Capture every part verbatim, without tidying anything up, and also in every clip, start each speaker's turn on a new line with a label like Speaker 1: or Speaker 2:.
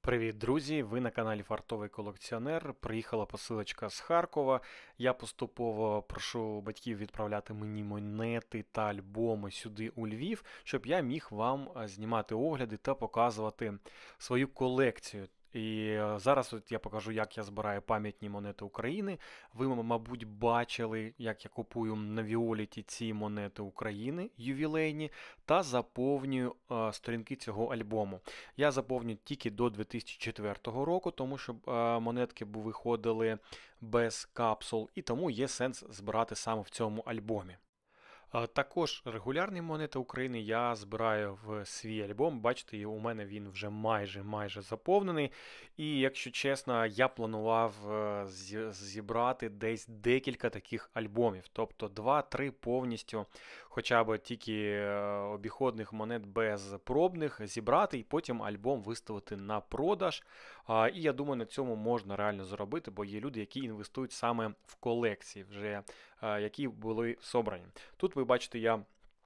Speaker 1: Привіт, друзі! Ви на каналі Фартовий колекціонер. Приїхала посилочка з Харкова. Я поступово прошу батьків відправляти мені монети та альбоми сюди у Львів, щоб я міг вам а, знімати огляди та показувати свою колекцію. І е, зараз от я покажу, як я збираю пам'ятні монети України. Ви, м- мабуть, бачили, як я купую на Віоліті ці монети України ювілейні та заповнюю е, сторінки цього альбому. Я заповню тільки до дві тисячі четвертого року, тому що е, монетки бу- виходили без капсул, і тому є сенс збирати саме в цьому альбомі. А Також регулярні монети України я збираю в свій альбом. Бачите, і у мене він вже майже майже заповнений. І якщо чесно, я планував е, зі- зібрати десь декілька таких альбомів, тобто два-три повністю, хоча б тільки е, обіходних монет без пробних зібрати і потім альбом виставити на продаж. А, І я думаю, на цьому можна реально заробити, бо є люди, які інвестують саме в колекції, вже е, які були собрані. Тут ви бачите, я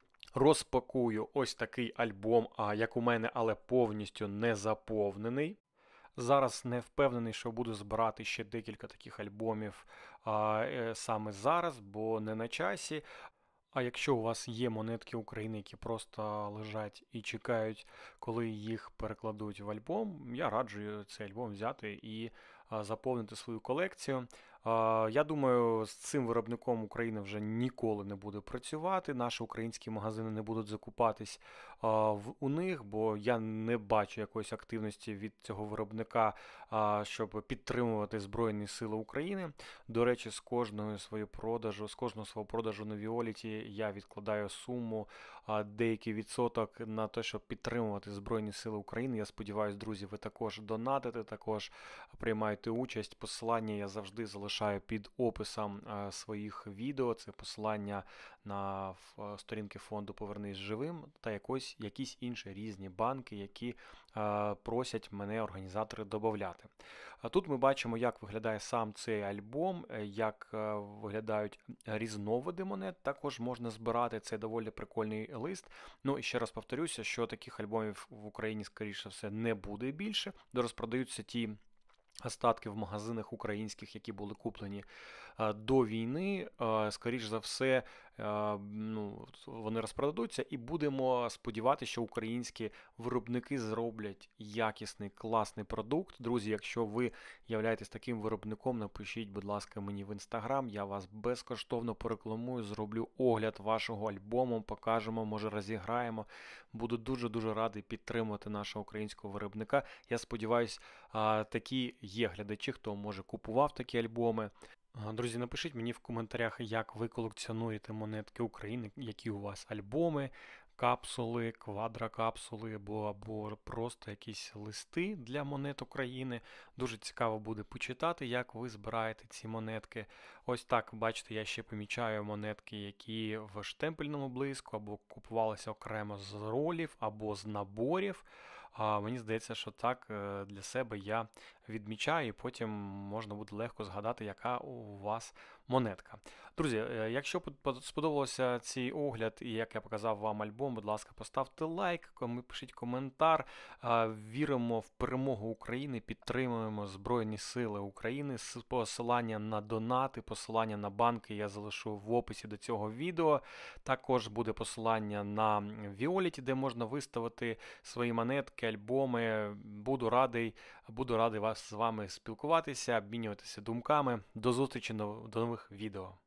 Speaker 1: розпакую ось такий альбом, а, як у мене, але повністю не заповнений. Зараз не впевнений, що буду збирати ще декілька таких альбомів а, е, саме зараз, бо не на часі. А якщо у вас є монетки України, які просто лежать і чекають, коли їх перекладуть в альбом, я раджу цей альбом взяти і а, заповнити свою колекцію. А, Я думаю, з цим виробником України вже ніколи не буде працювати. Наші українські магазини не будуть закупатись а, в, у них, бо я не бачу якоїсь активності від цього виробника, а, щоб підтримувати Збройні Сили України. До речі, з кожного свого продажу, з кожного свого продажу на Віоліті я відкладаю суму, а, деякий відсоток на те, щоб підтримувати Збройні Сили України. Я сподіваюся, друзі, ви також донатите, також приймаєте участь. Посилання я завжди залишаю під описом а, своїх відео. Це посилання на ф- а, сторінки фонду Повернись живим та якось, якісь інші різні банки, які а, просять мене організатори додати. А тут ми бачимо, як виглядає сам цей альбом, е, як е, виглядають різновиди монет. Також можна збирати. Це доволі прикольний лист. Ну і ще раз повторюся, що таких альбомів в Україні, скоріше все, не буде більше. Розпродаються ті остатки в магазинах українських, які були куплені е, до війни. Е, Скоріш за все, е, ну, вони розпродадуться, і будемо сподіватися, що українські виробники зроблять якісний, класний продукт. Друзі, якщо ви являєтесь таким виробником, напишіть, будь ласка, мені в інстаграм. Я вас безкоштовно порекламую, зроблю огляд вашого альбому, покажемо, може розіграємо. Буду дуже-дуже радий підтримувати нашого українського виробника. Я сподіваюся, а, такі є глядачі, хто може купував такі альбоми. А, Друзі, напишіть мені в коментарях, як ви колекціонуєте монетки України, які у вас альбоми, капсули, квадрокапсули або, або просто якісь листи для монет України. Дуже цікаво буде почитати, як ви збираєте ці монетки. Ось так, бачите, я ще помічаю монетки, які в штемпельному блиску, або купувалися окремо з ролів, або з наборів. А мені здається, що так е, для себе я відмічаю, і потім можна буде легко згадати, яка у вас монетка. Друзі, е, якщо под- под- сподобався цей огляд і як я показав вам альбом, будь ласка, поставте лайк, ком- пишіть коментар. А, Віримо в перемогу України, підтримуємо Збройні Сили України. С- Посилання на донати, посилання на банки я залишу в описі до цього відео. Також буде посилання на Віоліті, де можна виставити свої монетки, альбоми. Буду радий, буду радий вас з вами спілкуватися, обмінюватися думками. До зустрічі, до до нових відео.